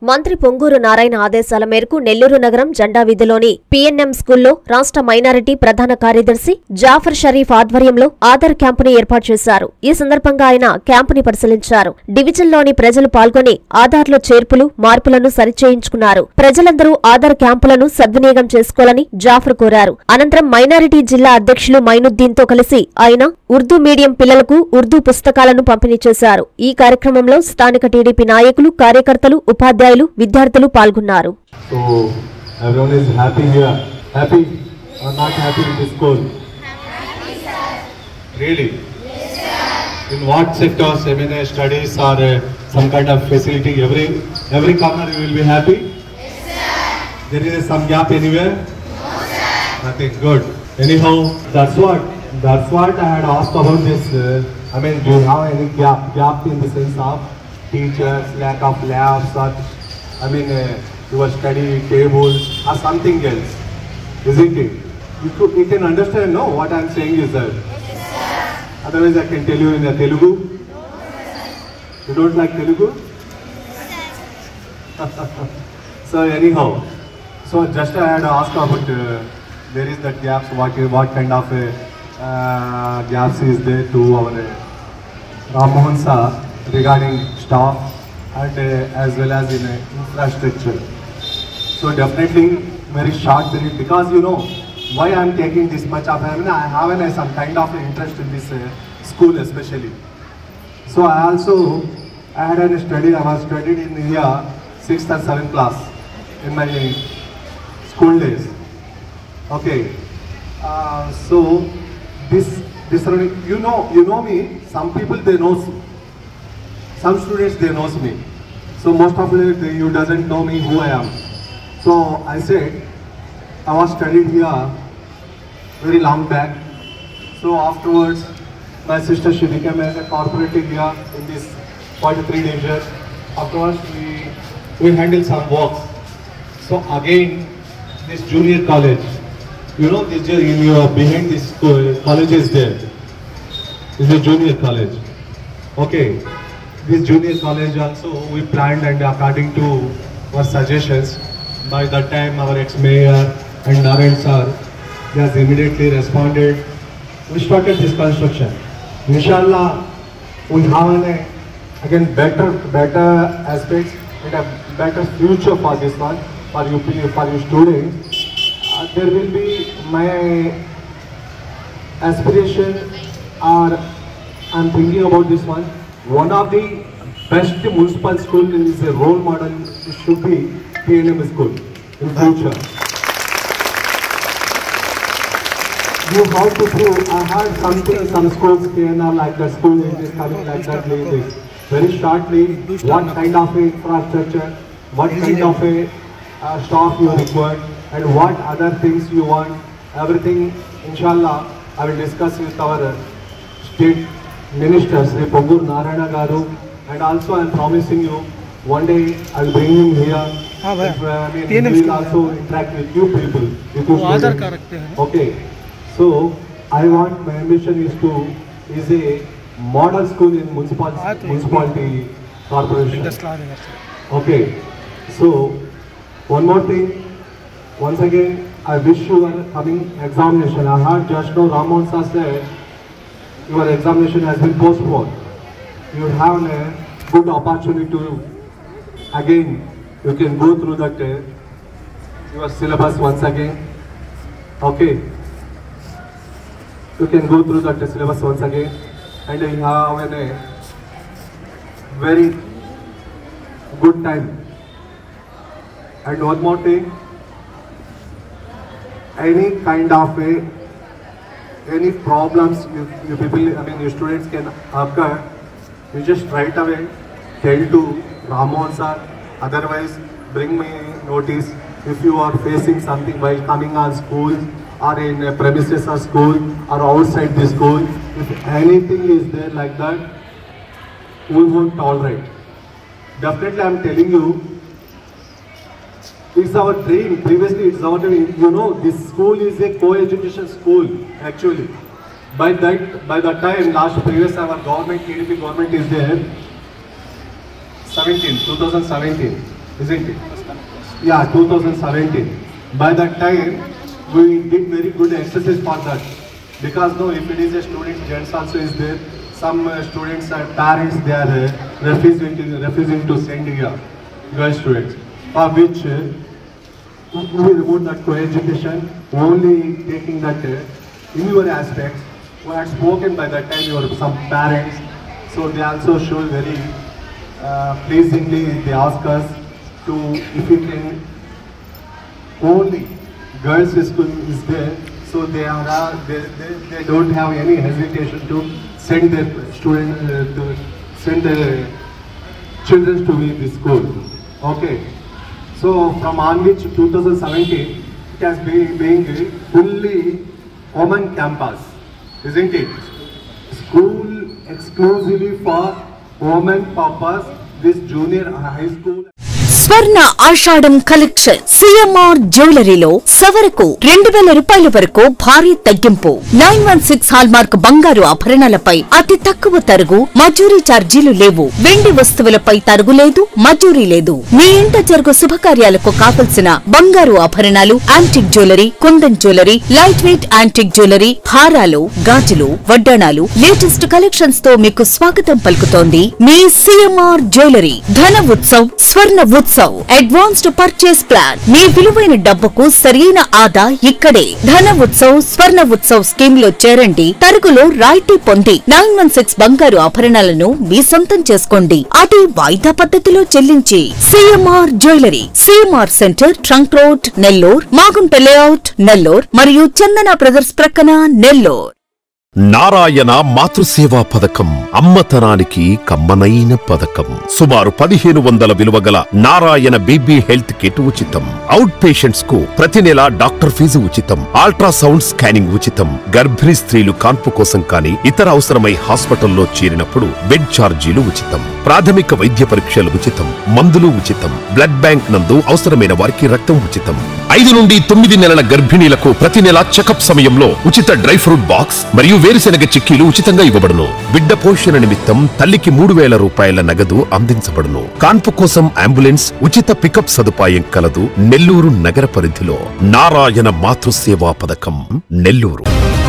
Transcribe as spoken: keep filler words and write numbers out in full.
మంత్రి పొంగూరు నారాయణ ఆదేశాల మేరకు నెల్లూరు నగరం జెండా వీధిలోని పీఎన్ఎం స్కూల్లో రాష్ట్ర మైనారిటీ ప్రధాన కార్యదర్శి జాఫర్ షరీఫ్ ఆధ్వర్యంలో ఆధార్ క్యాంపుని ఏర్పాటు చేశారు. ఈ సందర్భంగా ఆయన క్యాంపుని పరిశీలించారు. డివిజన్లోని ప్రజలు పాల్గొని ఆధార్లో చేర్పులు, మార్పులను సరిచేయించుకున్నారు. ప్రజలందరూ ఆధార్ క్యాంపులను సద్వినియోగం చేసుకోవాలని జాఫర్ కోరారు. అనంతరం మైనారిటీ జిల్లా అధ్యక్షులు మైనుద్దీన్తో కలిసి ఆయన ఉర్దూ మీడియం పిల్లలకు ఉర్దూ పుస్తకాలను పంపిణీ చేశారు. ఈ కార్యక్రమంలో స్థానిక టీడీపీ నాయకులు, కార్యకర్తలు, ఉపాధ్యాయులు, విద్యార్థులు పాల్గొన్నారు. So everyone is happy here. Happy or not happy in this school? Happy, sir. Really? Yes, sir. In what sectors, I mean, studies or uh, some kind of facility, every every corner you will be happy? Yes, sir. There is some gap anywhere? No, sir. Nothing. Good. Anyhow, that's what that's what I had asked about this. Uh, I mean, do you have any gap gap in the sense of teachers, lack of labs, or I mean, uh, your study tables or something else, isn't it? You, could, you can understand, no, what I am saying is that. Yes, sir. Otherwise, I can tell you in a Telugu. No, sir. You don't like Telugu? Sir. So anyhow, so just I had asked about uh, there is that gaps. What what kind of uh, uh, gaps is there to our uh, Ram Mohan sir regarding staff and uh, as well as in uh, infrastructure. So definitely very short period, because you know why I am taking this much of, I mean, I have uh, some kind of interest in this uh, school especially. So I also I had a study, I was studied in India sixth and seventh class in my school days. Okay, uh, so this this you know you know me. Some people they know. Some students they knows me, so most of it you doesn't know me who I am. So I said I was studied here very long back. So afterwards my sister she became a corporative here in this forty-three division. Afterwards we we handle some works. So again this junior college, you know this in your behind this college is there. This is a junior college. Okay. This junior college also we planned, and according to our suggestions, by that time our ex-mayor and Narayan sir, they has immediately responded. We started this construction. Inshallah, we have an, again better better aspects and a better future for this one, for you for your students. Uh, there will be my aspiration, or I'm thinking about this one. One of the best municipal school is a role model. It should be P N M school in future. You have to prove. I had something, some schools P N R like that school is coming like that like this. Very shortly, what kind of a infrastructure, what kind of a uh, staff you require, and what other things you want. Everything, inshallah, I will discuss with our state minister, Sri Pongur Narayana Garu, and also I am promising you, one day I will bring him here. Ah, if, uh, I mean, he will also interact with you people. With you okay, so I want, my ambition is to, is a model school in municipal, municipality corporation. Okay, so one more thing, once again, I wish you a coming examination. I heard just now Ram Mohan sir said, your examination has been postponed. You have a good opportunity to, again, you can go through that, uh, your syllabus once again. Okay. You can go through that syllabus once again, and you have a very good time. And one more thing, any kind of a any problems you, you people, I mean your students can occur, you just right away tell to Ram Mohan sir, otherwise bring me notice if you are facing something while coming on school or in a premises of school or outside the school. If anything is there like that, we won't tolerate. Definitely I am telling you, it's our dream. Previously it's our dream. You know, this school is a co-education school actually. By that, by that time, last previous our government, T D P government is there, seventeen, two thousand seventeen. isn't it? Yeah, two thousand seventeen. By that time, we did very good exercise for that. Because now, if it is a student, gents also is there. Some uh, students and parents, they are uh, refusing to refusing to send here girl students, for which uh, we remove that co-education, only taking that uh, in your aspects. We had spoken by that time your some parents, so they also show very uh, pleasingly. They ask us to if we can only girls school is there, so they are uh, they, they, they don't have any hesitation to send their student uh, to send their children to the school. Okay, so from on which two thousand seventeen it has been being fully common campus, isn't it? School exclusively for women purpose. This junior high school. Swarna Ashadham collection CMR జ్యువెలరీలో సవరకు రెండు వేల రూపాయల వరకు భారీ తగ్గింపు. Nine one six hallmark బంగారు ఆభరణాలపై అతి తక్కువ తరుగు, మజూరీ ఛార్జీలు లేవు. వెండి వస్తువులపై తరుగు లేదు, మజూరీ లేదు. మీ ఇంట జరుగు శుభకార్యాలకు కావలసిన బంగారు ఆభరణాలు, antique jewellery, kundan jewellery, light weight antique jewellery, హారాలు, గాజులు, వడ్డాణాలు, లేటెస్ట్ కలెక్షన్స్ తో మీకు స్వాగతం పలుకుతోంది మీ CMR jewellery. Dhana Utsav, Swarna Utsav, advanced purchase plan. మీ విలువైన డబ్బుకు సరైన ఆదా ఇక్కడే. ధన ఉత్సవ్, స్వర్ణ ఉత్సవ్ స్కీమ్ లో చేరండి. తరుగులో రాయితీ పొంది నైన్ వన్ సిక్స్ బంగారు ఆభరణాలను మీ సొంతం చేసుకోండి. అది వాయిదా పద్ధతిలో చెల్లించి. CMR jewellery, CMR centre, trunk road, Nellore, Magunta layout, Nellore మరియు చందన బ్రదర్స్ ప్రక్కన, నెల్లూర్. నారాయణ మాతృసేవా పథకం అమ్మతనానికి కమ్మనైన పథకం. సుమారు పదిహేను వందల విలువగల నారాయణ బేబీ హెల్త్ కిట్ ఉచితం. అవుట్ పేషెంట్స్ కు ప్రతి నెల డాక్టర్ ఫీజు ఉచితం. అల్ట్రాసౌండ్ స్కానింగ్ ఉచితం. గర్భిణీ స్త్రీలు కాన్పు కోసం కానీ ఇతర అవసరమై హాస్పిటల్లో చేరినప్పుడు బెడ్ ఛార్జీలు ఉచితం. ప్రాథమిక వైద్య పరీక్షలు ఉచితం. మందులు ఉచితం. బ్లడ్ బ్యాంక్ నందు అవసరమైన వారికి రక్తం ఉచితం. ఐదు నుండి తొమ్మిది నెలల గర్భిణీలకు ప్రతి నెల చెకప్ సమయంలో ఉచిత డ్రై ఫ్రూట్ బాక్స్ మరియు వేరుశెనగ చిక్కీలు ఉచితంగా ఇవ్వబడును. బిడ్డ పోషణ నిమిత్తం తల్లికి మూడు వేల రూపాయల నగదు అందించబడును. కాన్పు కోసం అంబులెన్స్, ఉచిత పికప్ సదుపాయం కలదు. నెల్లూరు నగర పరిధిలో నారాయణ మాతృసేవా పథకం, నెల్లూరు.